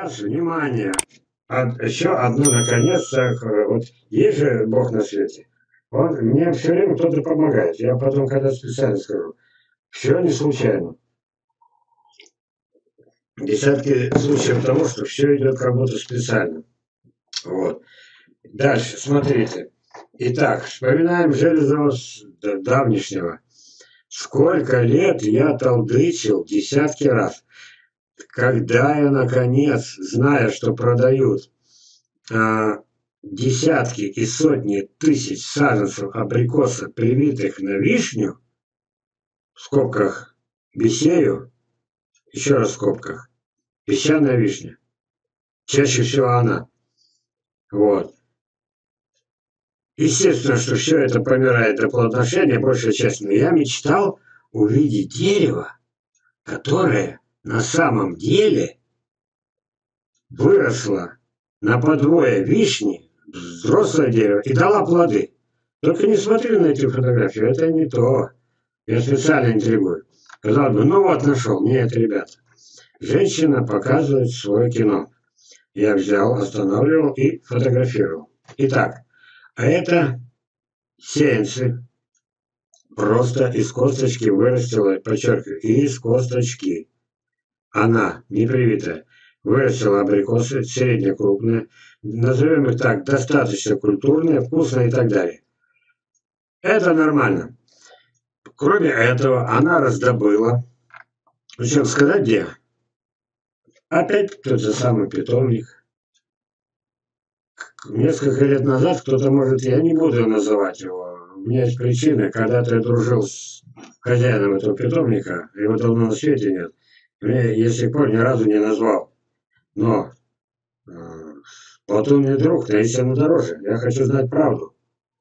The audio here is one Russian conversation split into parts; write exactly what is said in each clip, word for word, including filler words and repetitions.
Сейчас, внимание, Од- еще одно, наконец-то, х- вот есть же Бог на свете. Он, мне все время кто-то помогает. Я потом, когда специально скажу, все не случайно. Десятки случаев того, что все идет как будто специально. Вот. Дальше, смотрите. Итак, вспоминаем Железного с д- давнишнего. Сколько лет я толдычил десятки раз. Когда я, наконец, зная, что продают а, десятки и сотни тысяч саженцев абрикосов, привитых на вишню, в скобках бесею, еще раз в скобках, песчаная вишня, чаще всего она. Вот. Естественно, что все это помирает до плодоношения, большая часть, но я мечтал увидеть дерево, которое на самом деле выросло на подвое вишни, взрослое дерево, и дала плоды. Только не смотри на эти фотографии, это не то. Я специально интригую. Казалось бы, ну вот нашел. Нет, ребята. Женщина показывает свое кино. Я взял, останавливал и фотографировал. Итак, а это сеянцы. Просто из косточки вырастила, подчеркиваю, из косточки. Она, непривитая, вырастила абрикосы, среднекрупные, назовем их так, достаточно культурные, вкусные и так далее. Это нормально. Кроме этого, она раздобыла, причем сказать где, опять тот же самый питомник. Несколько лет назад кто-то, может, я не буду называть его, у меня есть причины, когда-то я дружил с хозяином этого питомника, его давно на свете нет, мне, я с тех пор ни разу не назвал, но э, вот он мне друг, но если ему дороже, я хочу знать правду.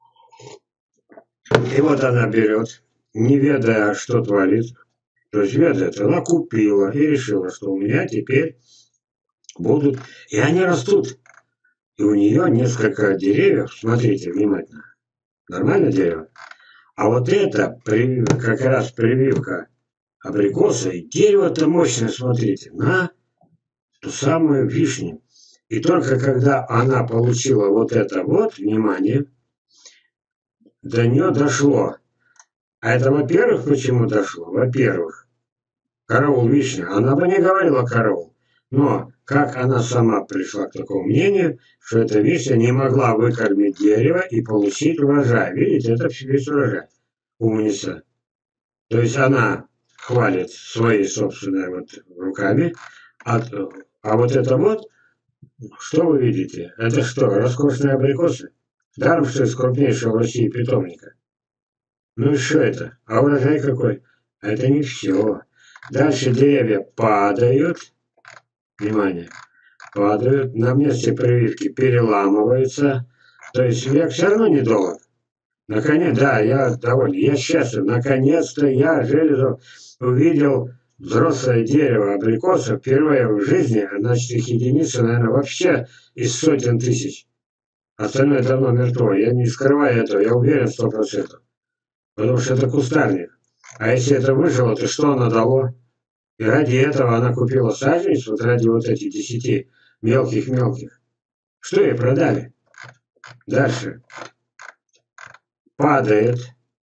И вот она берет, не ведая, что творит, то есть ведает, она купила и решила, что у меня теперь будут, и они растут. И у нее несколько деревьев, смотрите внимательно, нормальное дерево. А вот это как раз прививка абрикоса, и дерево-то мощное, смотрите, на ту самую вишню. И только когда она получила вот это вот, внимание, до нее дошло. А это, во-первых, почему дошло? Во-первых, караул вишня, она бы не говорила караул. Но как она сама пришла к такому мнению, что эта вишня не могла выкормить дерево и получить урожай. Видите, это весь урожай. Умница. То есть она хвалит свои собственные вот руками, а, а вот это вот, что вы видите? Это что, роскошные абрикосы? Даром, что из крупнейшего в России питомника. Ну и что это? А урожай какой? Это не все. Дальше деревья падают. Внимание. Падают. На месте прививки переламываются. То есть век все равно недолг. Наконец, да, я доволен. Я счастлив. Наконец-то я, Железов, увидел взрослое дерево абрикоса впервые в жизни. Значит, их единицы, наверное, вообще из сотен тысяч. Остальное давно мертво. Я не скрываю этого. Я уверен сто процентов. Потому что это кустарник. А если это выжило, то что оно дало? И ради этого она купила саженец, вот ради вот этих десяти мелких-мелких. Что ей продали? Дальше. Падает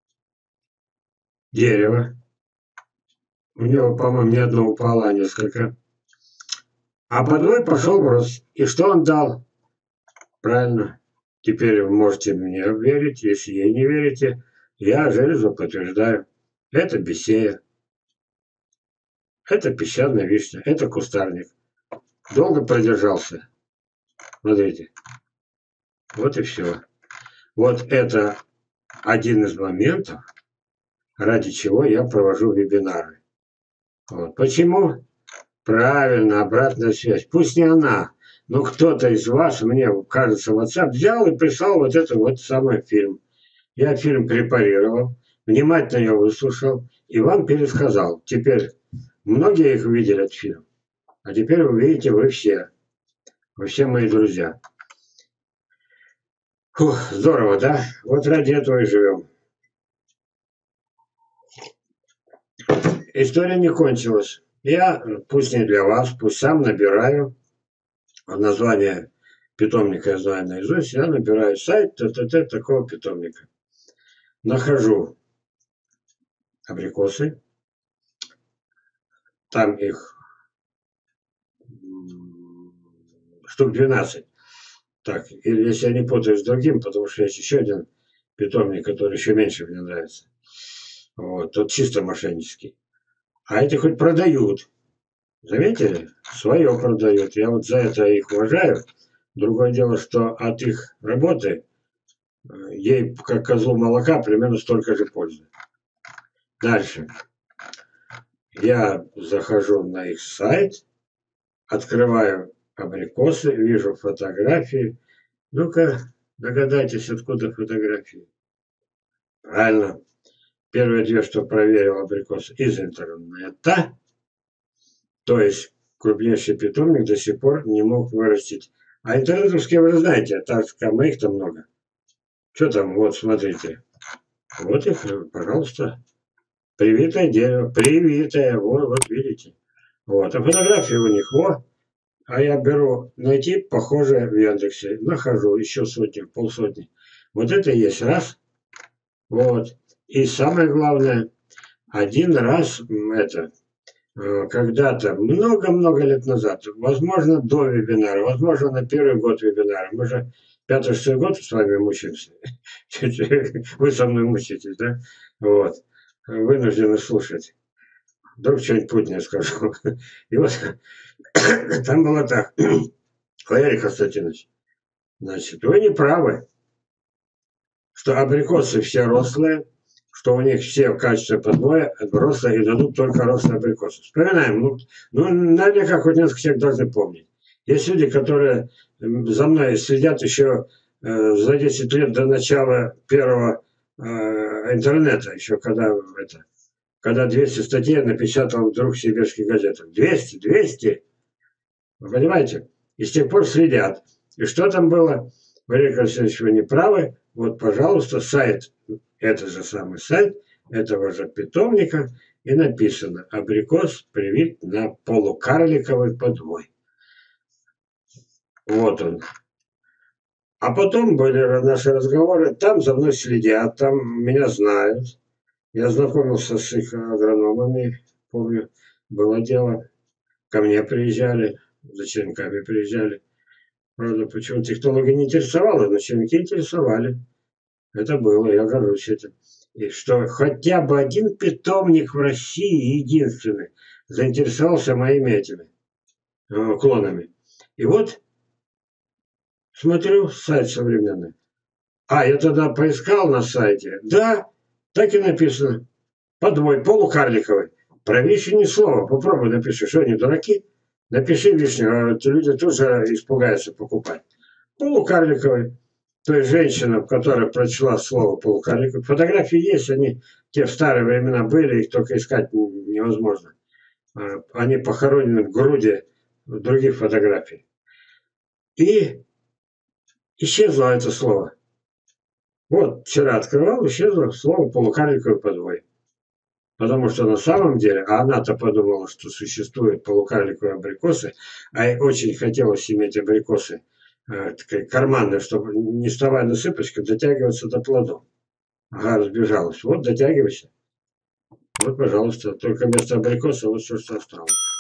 дерево. У него, по-моему, не одно упало, а несколько. А подвой пошел в рост. И что он дал? Правильно. Теперь вы можете мне верить, если ей не верите. Я Железов подтверждаю. Это бесея. Это песчаная вишня. Это кустарник. Долго продержался. Смотрите. Вот и все. Вот это один из моментов, ради чего я провожу вебинары. Вот. Почему? Правильно, обратная связь. Пусть не она, но кто-то из вас, мне кажется, в WhatsApp взял и прислал вот этот вот самый фильм. Я фильм препарировал, внимательно его выслушал и вам пересказал. Теперь многие их видели, этот фильм. А теперь вы видите, вы все. Вы все мои друзья. Фух, здорово, да? Вот ради этого и живем. История не кончилась. Я, пусть не для вас, пусть сам набираю А название питомника я знаю наизусть, я набираю сайт т.т.т. такого питомника. Нахожу абрикосы, там их штук двенадцать. Так, или если я не путаю с другим, потому что есть еще один питомник, который еще меньше мне нравится. Вот, тот чисто мошеннический. А эти хоть продают. Заметили? Свое продают. Я вот за это их уважаю. Другое дело, что от их работы ей, как козлу молока, примерно столько же пользы. Дальше. Я захожу на их сайт, открываю абрикосы, вижу фотографии. Ну-ка, догадайтесь, откуда фотографии. Правильно. Первые две, что проверил абрикосы из интернета. То есть крупнейший питомник до сих пор не мог вырастить. А интернетовские вы же знаете, так как моих там много. Что там, вот смотрите. Вот их, пожалуйста. Привитое дерево, привитое, вот, вот видите. Вот, а фотографии у них, вот. А я беру, найти похожее в Яндексе. Нахожу еще сотни, полсотни. Вот это и есть раз. Вот. И самое главное, один раз это, когда-то, много-много лет назад, возможно, до вебинара, возможно, на первый год вебинара, мы же пятый-шестой год с вами мучаемся, вы со мной мучаетесь, да? Вот, вынуждены слушать. Вдруг что-нибудь путное скажу. И вот, там было так, Валерий Константинович, значит, вы не правы, что абрикосы все рослые, что у них все качества подвоя рослые и дадут только рослые абрикосы. Вспоминаем, ну, ну наверняка хоть несколько человек должны помнить. Есть люди, которые за мной следят еще э, за десять лет до начала первого э, интернета, еще когда это, когда двести статей напечатал вдруг в сибирских газетах. двести, двести, вы понимаете? И с тех пор следят. И что там было? Валерий Константинович, вы не правы. Вот, пожалуйста, сайт, это же самый сайт этого же питомника, и написано: абрикос привит на полукарликовый подвой. Вот он. А потом были наши разговоры, там за мной следят, там меня знают. Я знакомился с их агрономами, помню, было дело. Ко мне приезжали, за черенками приезжали. Правда, почему-то технология не интересовала, но черенки интересовали. Это было, я горжусь этим. И что хотя бы один питомник в России, единственный, заинтересовался моими этими э, клонами. И вот, смотрю, сайт современный. А, я тогда поискал на сайте. Да, так и написано. Подвой, полукарликовый. Про вишню ни слова. Попробуй напиши. Что, они дураки? Напиши вишню, а люди тоже испугаются покупать. Полукарликовый. То есть женщина, которая прочла слово полукарликовый. Фотографии есть, они те в старые времена были, их только искать невозможно. Они похоронены в груди других фотографий. И исчезло это слово. Вот вчера открывал, исчезло слово полукарликовый подвой. Потому что на самом деле, а она-то подумала, что существуют полукарликовые абрикосы, а ей очень хотелось иметь абрикосы э, карманные, чтобы, не вставая на цыпочках, дотягиваться до плодов. Ага, разбежалась. Вот, дотягивайся. Вот, пожалуйста, только вместо абрикоса вот что, что осталось.